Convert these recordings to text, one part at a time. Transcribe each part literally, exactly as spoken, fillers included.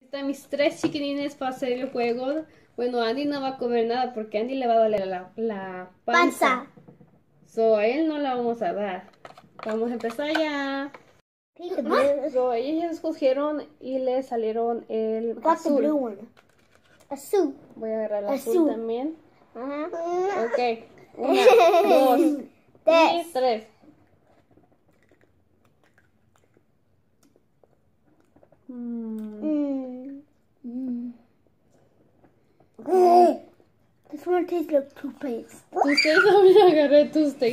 Están mis tres chiquilines para hacer el juego. Bueno, Andy no va a comer nada porque a Andy le va a doler la, la panza. panza. So, a él no la vamos a dar. Vamos a empezar ya. So, ellos escogieron y le salieron el azul. Azul. Voy a agarrar el azul, azul también. Uh-huh. Ok. Una, dos y tres. Mm. Mm. Mm. This one tastes like toothpaste. Ustedes también agarré toothpaste.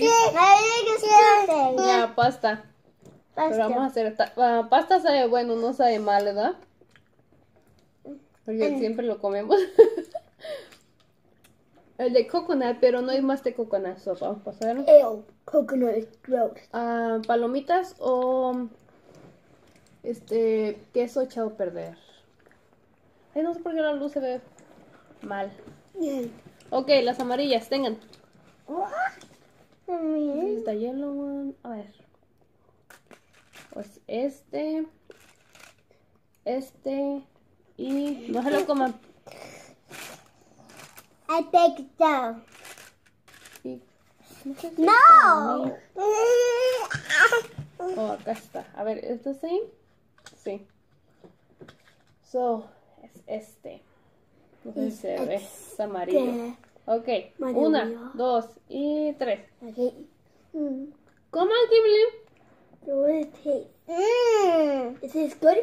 Ya, pasta. Pasta. Pero vamos a hacer uh, pasta sabe bueno, no sabe mal, ¿verdad? Porque mm. siempre lo comemos. El de coconut, pero no hay más de coconut, so vamos a pasarlo. Ew, coconut is gross. Uh, palomitas o este queso echado a perder. Ay, no sé por qué la luz se ve mal. Yeah. Ok, las amarillas, tengan. Mm. Sí, está yellow one. A ver. Pues este. Este. Y no se lo coman. I take it down. Y, no. Sé si No. Oh, acá está. A ver, ¿esto sí? Sí. So, es este. No sé si se ve. Es amarillo. Ok. Una, dos y tres. Okay. Mm. Come on, Kimberly. So what does it taste? Mm. Is this good?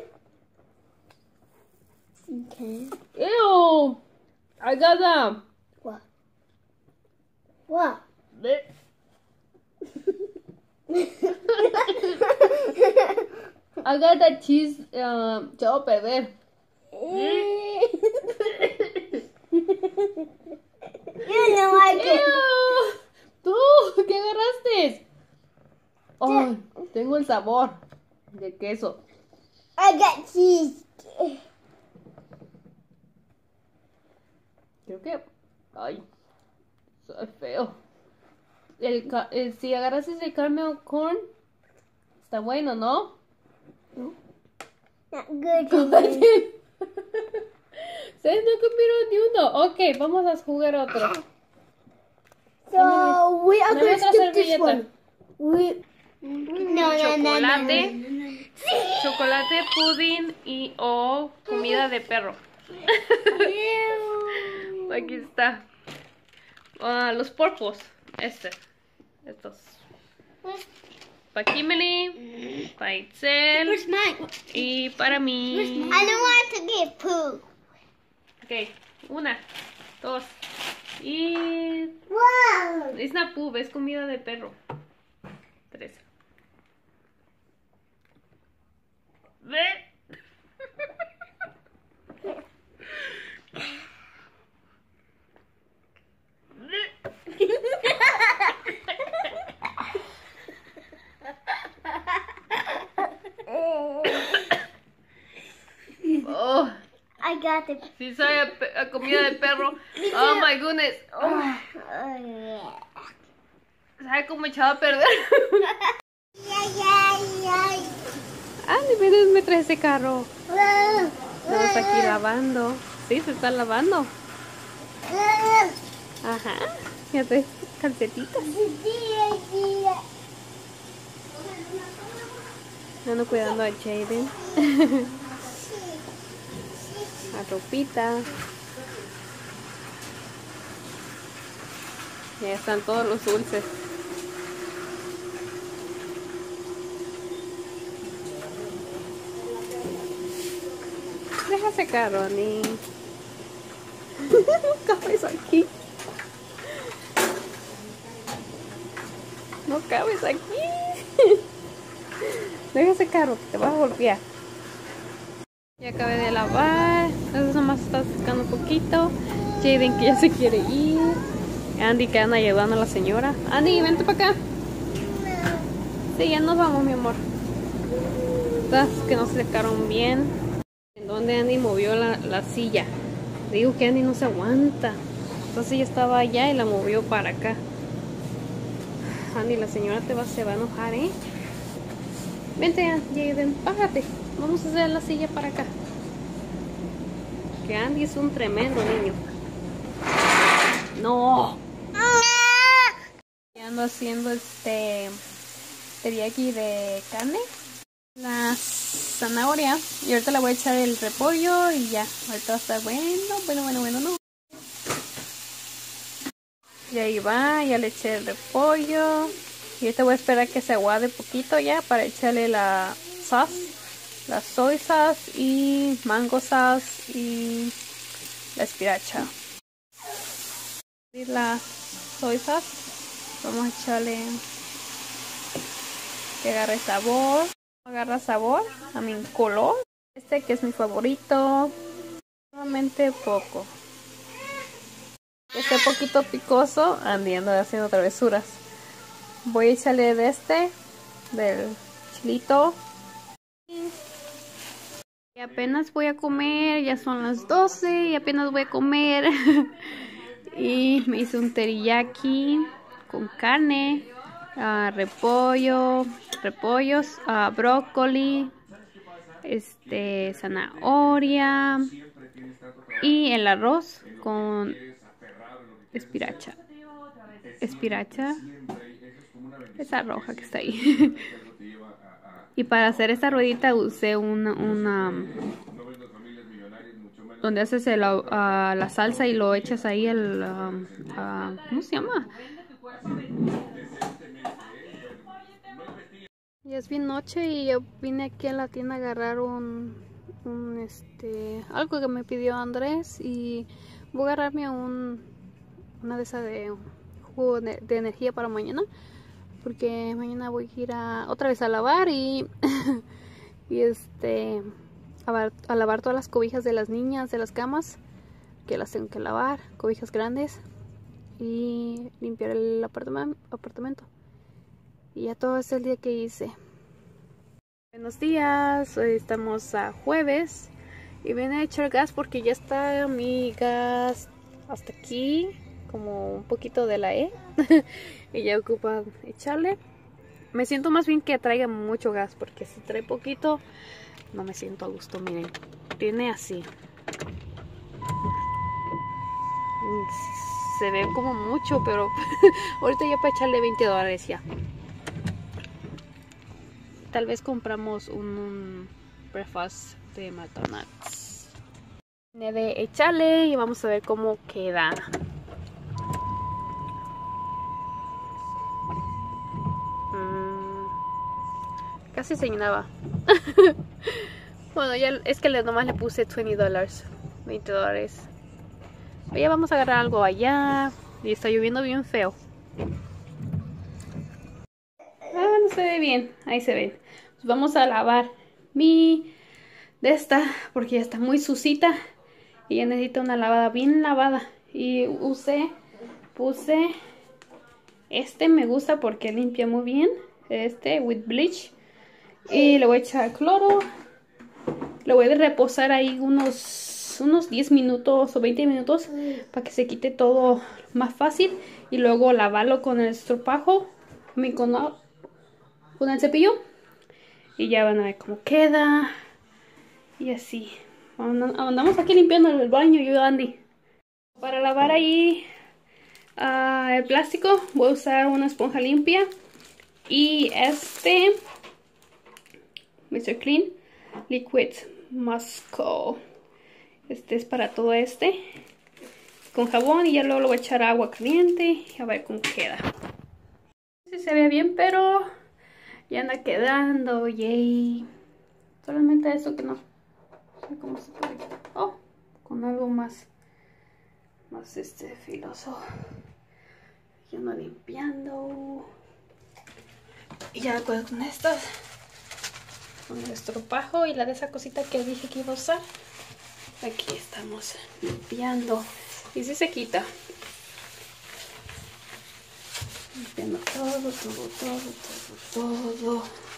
Okay. Ew! I got them. What? What? I got that cheese um, echado a perder. You know I get. Ew. ¿Tú? ¿Qué agarraste? Oh, tengo el sabor de queso. I got cheese. Creo que... Ay, soy feo. El, el, si agarras el caramel corn, está bueno, ¿no? No. Not good. Ustedes no comieron ni uno. Ok, vamos a jugar otro. So we are going to skip this servilleta. one. We... No, no, chocolate, no, no, no, no. chocolate, pudding y o comida de perro. Aquí está. Uh, los porpos. Este. Estos. Para Kimberly. Para Itzel. Where's mine? Y para mí. I don't want to get poo. Ok. Una. Dos. Y... Wow. Es una pub. Es comida de perro. Tres. Ve. Oh, I got it. si sabe a, a comida de perro. Oh my goodness. Oh. Sabe como echado a perder. Ah, ni veces me trae ese carro. Estamos aquí lavando. Sí, se está lavando. Ajá. Ya traes calcetitas. Ando cuidando a Jaden. La ropita. Ya están todos los dulces. Deja secar, Ronnie. No cabes aquí. No cabes aquí. Deja secar, que te vas a golpear. Ya acabé de lavar. Entonces nomás está secando un poquito. Jaden que ya se quiere ir. Andy que anda ayudando a la señora. Andy, vente para acá. Sí, ya nos vamos, mi amor. Estas que no se secaron bien. En donde Andy movió la, la silla. Digo que Andy no se aguanta. Entonces ella estaba allá y la movió para acá. Andy, la señora te va, se va a enojar, ¿eh? Vente, Jaden, bájate. Vamos a hacer la silla para acá. porque Andy es un tremendo niño. No. Ando haciendo este teriyaki de carne, la zanahoria, y ahorita le voy a echar el repollo y ya, ahorita va a estar bueno, bueno, bueno, bueno, no. Y ahí va, ya le eché el repollo y ahorita voy a esperar que se aguade poquito ya para echarle la sauce, la soy sauce y mango sauce y la espiracha. Y la soy sauce vamos a echarle que agarre sabor, agarra sabor, a mi color, este que es mi favorito, solamente poco, que esté poquito picoso, andiendo haciendo travesuras. Voy a echarle de este, del chilito. Y apenas voy a comer, ya son las doce y apenas voy a comer. Y me hice un teriyaki con carne, uh, repollo, repollos, uh, brócoli, este, zanahoria y el arroz con espiracha. Espiracha, esa roja que está ahí. Y para hacer esta ruedita usé una, una donde haces el, uh, la salsa y lo echas ahí el uh, uh, ¿cómo se llama? Ya es bien noche y yo vine aquí a la tienda a agarrar un, un este algo que me pidió Andrés y voy a agarrarme un una de esas de jugo de, de energía para mañana, porque mañana voy a ir a, otra vez a lavar y y este a lavar, a lavar todas las cobijas de las niñas de las camas, que las tengo que lavar, cobijas grandes, y limpiar el apartament, apartamento. Y ya todo es el día que hice. Buenos días, hoy estamos a jueves y vine a echar gas porque ya está mi gas hasta aquí, como un poquito de la E. Y ya ocupa echarle. Me siento más bien que traiga mucho gas, porque si trae poquito no me siento a gusto. Miren, tiene así, se ve como mucho, pero ahorita ya para echarle veinte dólares ya. Tal vez compramos un, un breakfast de McDonald's. Vine de echarle y vamos a ver cómo queda. Mm, casi se llenaba. Bueno, ya es que nomás le puse veinte dólares, veinte dólares. Ya vamos a agarrar algo allá y está lloviendo bien feo. Ah, no se ve bien, ahí se ve. Pues vamos a lavar mi de esta porque ya está muy sucita y ya necesita una lavada bien lavada. Y usé, puse este, me gusta porque limpia muy bien, este with bleach, y le voy a echar cloro. Le voy a reposar ahí unos, unos diez minutos o veinte minutos para que se quite todo más fácil. Y luego lavarlo con el estropajo, con, con el cepillo. Y ya van a ver cómo queda. Y así. Andamos aquí limpiando el baño, yo y Andy. Para lavar ahí uh, el plástico voy a usar una esponja limpia. Y este mister Clean Liquid Musco. Este es para todo este. Con jabón y ya luego lo voy a echar agua caliente. Y a ver cómo queda. No sé si se ve bien, pero ya anda quedando. Yay. Solamente eso que no. No sé cómo se puede quitar. Oh, con algo más. Más este filoso. Ya ando limpiando. Y ya con estas. Con el estropajo y la de esa cosita que dije que iba a usar. Aquí estamos limpiando. Y si se quita. Limpiando todo, todo, todo, todo, todo.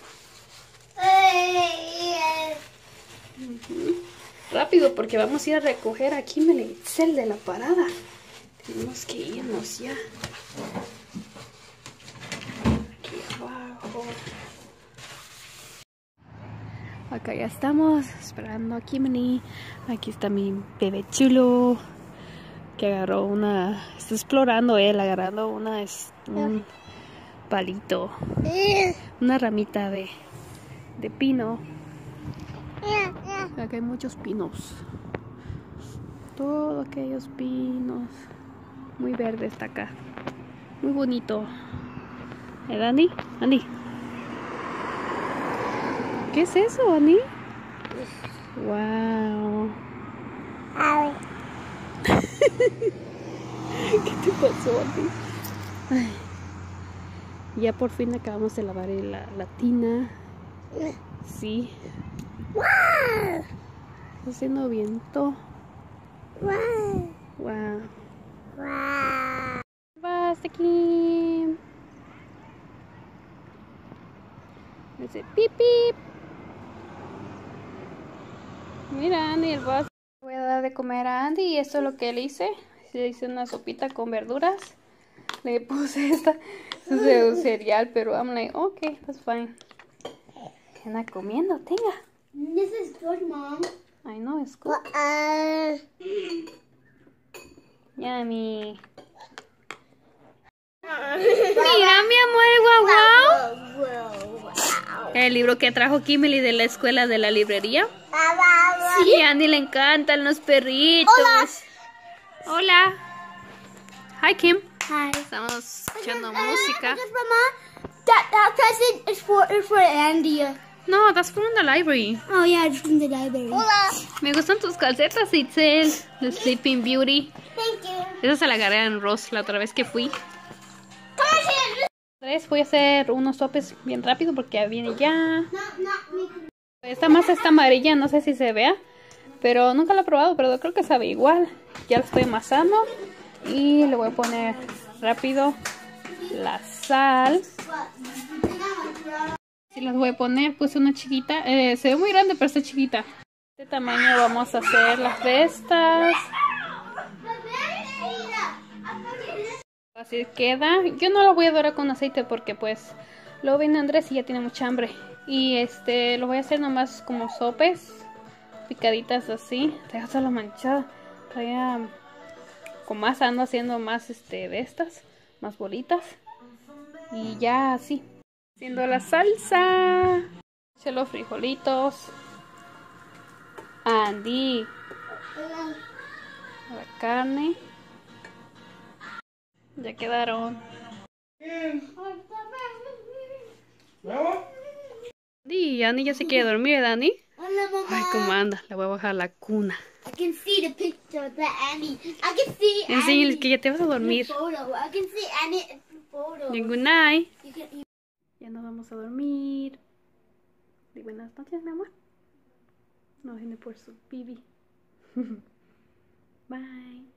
Uh-huh. Rápido porque vamos a ir a recoger aquí Melitzel de la parada. Tenemos que irnos ya. Aquí abajo. Acá ya estamos esperando a Kimberly. Aquí está mi bebé chulo que agarró una, está explorando él, agarrando una, es, un palito, una ramita de, de pino. Acá hay muchos pinos, todos aquellos pinos, muy verde está acá, muy bonito. ¿Eh, Andy? Andy, ¿qué es eso, Andy? Wow. ¿Qué te pasó, Andy? Ay. Ya por fin acabamos de lavar la, la tina. Sí. Está haciendo viento. Wow. Vas aquí. Dice pip pip. Mira, Andy, el bus. Voy a dar de comer a Andy y esto es lo que él hice. Le hice una sopita con verduras. Le puse esta, este es un cereal, pero I'm like, okay, that's fine. ¿Qué anda comiendo? Tenga. This is good, Mom. I know, it's good. Uh, Yummy. Mira, mi amor, guau guau. El libro que trajo Kimberly de la escuela de la librería. Sí, a Andy le encantan los perritos. Hola. Hola. Hi, Kim. Hi. Estamos escuchando música. That that present is for is for Andy. No, that's from the library. Oh yeah, it's from the library. Hola. Me gustan tus calcetas, Itzel. The Sleeping Beauty. Thank you. Esa se la agarré en Ross la otra vez que fui. Tres, voy a hacer unos sopes bien rápido porque ya viene ya. Esta masa está amarilla, no sé si se vea, pero nunca la he probado, pero creo que sabe igual. Ya la estoy amasando y le voy a poner rápido la sal. Si las voy a poner, puse una chiquita, eh, se ve muy grande pero está chiquita. De este tamaño vamos a hacer las de estas. Así queda. Yo no lo voy a dorar con aceite porque pues luego viene Andrés y ya tiene mucha hambre. Y este lo voy a hacer nomás como sopes, picaditas así. Deja la manchada. Todavía con más ando haciendo más este de estas, más bolitas. Y ya así. Haciendo la salsa. Eché los frijolitos. Andy. La carne. Ya quedaron. Y Dani ya se quiere dormir, Dani. Ay, cómo anda. Le voy a bajar la cuna. I can see the picture of the Annie. I can see Enséñales Annie que ya te vas a dormir. photo. I can see Annie in the photo. Good night. You can, you Ya nos vamos a dormir. Y buenas noches, mi amor. No viene por su bibi. Bye.